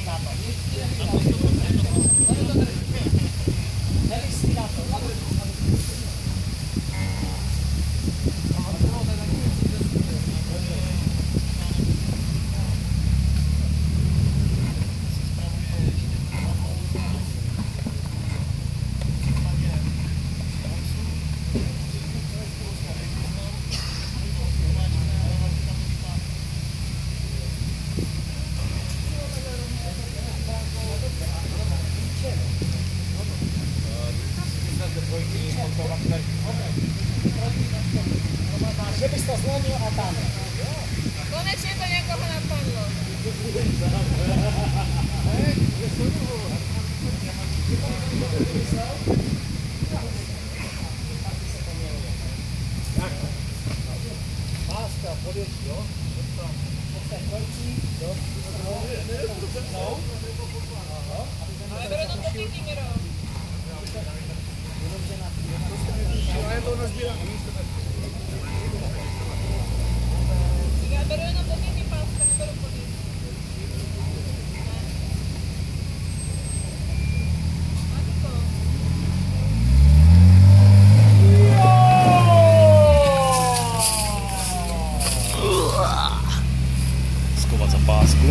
Že bys to zlomil a tam. Konečně to někoho napadlo. Máska, podjeď, jo? Postaň kolčí, jo? No. Ale beru to potýky, Miro. Ale to nazbírá. Já beru jenom potýky, páska, neberu potýky. Skovat za pásku.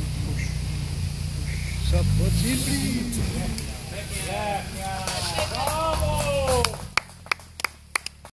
Pojď si blíž.